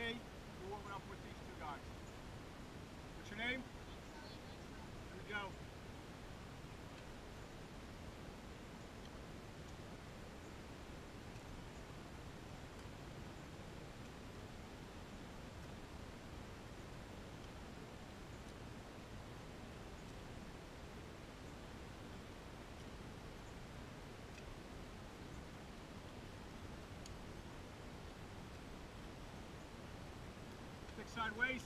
today we're warming up with these two guys. What's your name? Here we go. Stick sideways.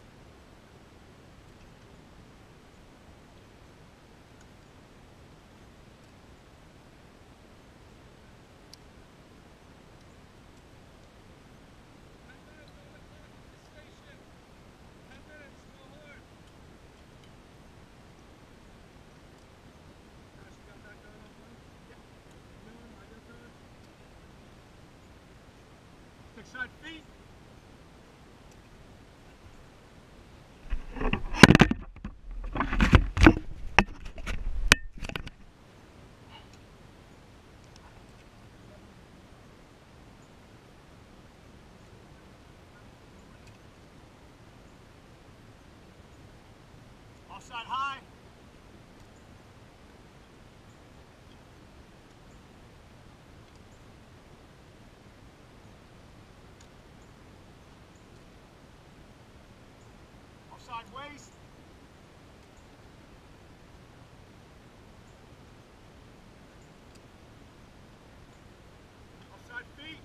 Stick side feet. Offside high. Offside waist. Offside feet.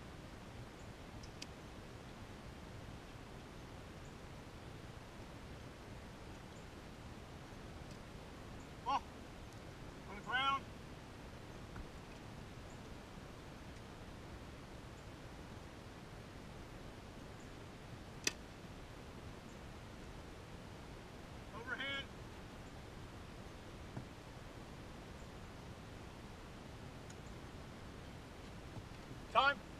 Ball on the ground. Overhand. Time.